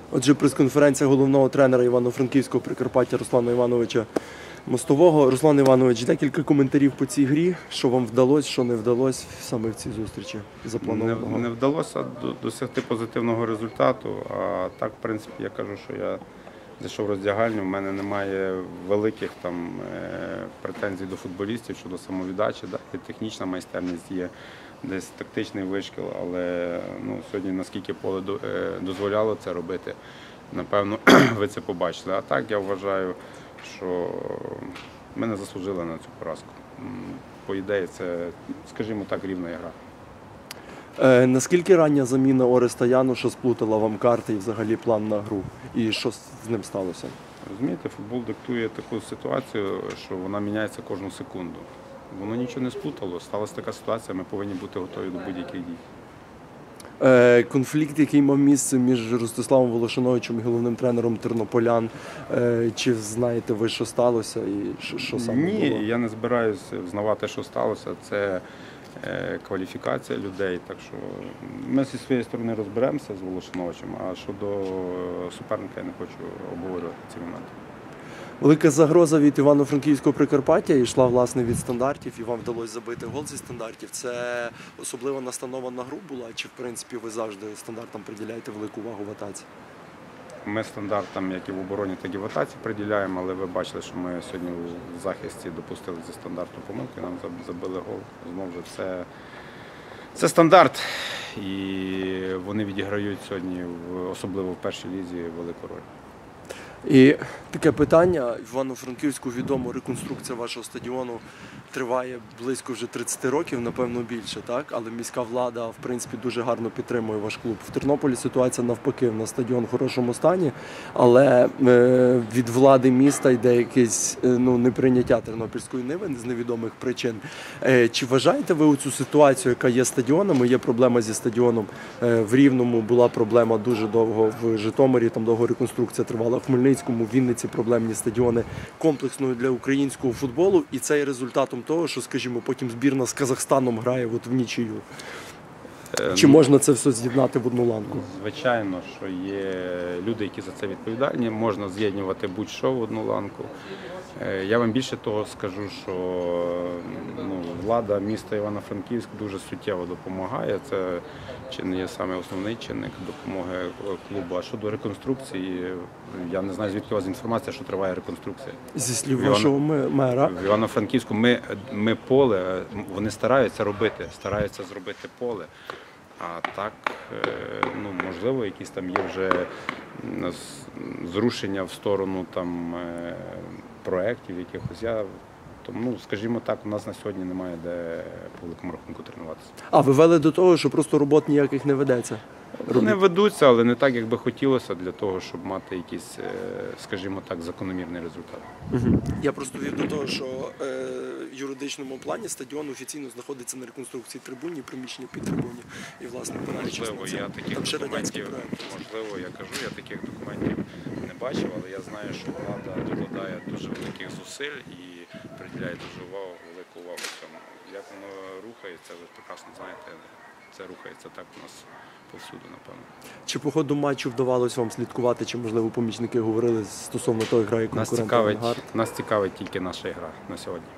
Отже, прес-конференція головного тренера Івано-Франківського Прикарпаття Руслана Івановича Мостового. Руслан Іванович, декілька коментарів по цій грі. Що вам вдалося, що не вдалося саме в цій зустрічі запланованого? Не вдалося досягти позитивного результату, а так, в принципі, я кажу, що я зайшов в роздягальню, в мене немає великих претензій до футболістів щодо самовіддачі, і технічна майстерність є, десь тактичний вишкіл, але сьогодні, наскільки поле дозволяло це робити, напевно, ви це побачили. А так, я вважаю, що ми не заслужили на цю поразку. По ідеї, це, скажімо так, рівна гра. Наскільки рання заміна Ореста Януша сплутала вам карти і взагалі план на гру? І що з ним сталося? Розумієте, футбол диктує таку ситуацію, що вона міняється кожну секунду. Воно нічого не сплутало, сталася така ситуація, ми повинні бути готові до будь-яких дій. Конфлікт, який мав місце між Ростиславом Волошиновичем і головним тренером тернополян, чи знаєте ви, що сталося і що саме було? Ні, я не збираюся взнавати, що сталося. Це кваліфікація людей, так що ми зі своєї сторони розберемося з Волошиновичем, а щодо суперника я не хочу обговорювати ці моменти. Велика загроза від Івано-Франківського Прикарпаття йшла, власне, від стандартів, і вам вдалося забити гол зі стандартів. Це особливо настанова на гру була, чи, в принципі, ви завжди стандартам приділяєте велику увагу в атаці? Ми стандартам, як і в обороні, так і в атаці приділяємо, але ви бачили, що ми сьогодні в захисті допустили зі стандарту помилки, нам забили гол. Знову ж це стандарт, і вони відіграють сьогодні, особливо в першій лізі, велику роль. І таке питання. В Івано-Франківську відомо, реконструкція вашого стадіону триває близько вже 30 років, напевно більше, так? Але міська влада, в принципі, дуже гарно підтримує ваш клуб. В Тернополі ситуація навпаки, на стадіон в хорошому стані, але від влади міста йде якесь неприйняття Тернопільської Ниви з невідомих причин. Чи вважаєте ви цю ситуацію, яка є з стадіонами? Є проблема зі стадіоном в Рівному, була проблема дуже довго в Житомирі, там довго реконструкція тривала в Хмельницькому, в Вінниці проблемні стадіони комплексною для українського футболу, і це є результатом того, що, скажімо, потім збірна з Казахстаном грає в нічию. Чи можна це все з'єднати в одну ланку? Звичайно, що є люди, які за це відповідальні, можна з'єднувати будь-що в одну ланку. Я вам більше того скажу, що влада міста Івано-Франківськ дуже суттєво допомагає. Це чи не є саме основний чинник допомоги клубу. А щодо реконструкції, я не знаю, звідки у вас інформація, що триває реконструкція. Зі слів вашого мера. В Івано-Франківську ми поле, вони стараються зробити поле. А так, можливо, якісь там є вже зрушення в сторону проєктів якихось. Тому, скажімо так, у нас на сьогодні немає де по великому рахунку тренуватися. А ви вели до того, що просто робот ніяких не ведеться? Не ведуться, але не так, як би хотілося, для того, щоб мати якийсь, скажімо так, закономірний результат. Я просто вів до того, що в юридичному плані стадіон офіційно знаходиться на реконструкції трибуні, приміщення під трибуні. І, власне, можливо, я таких документів не бачив, але я знаю, що влада докладає дуже великих зусиль і приділяє дуже велику увагу цьому. Як воно рухається, ви прекрасно знаєте, це рухається так у нас повсюди, напевно. Чи по ходу матчу вдавалося вам слідкувати, чи, можливо, помічники говорили стосовно того, грає конкурент Авангард? Нас цікавить тільки наша гра на сьогодні.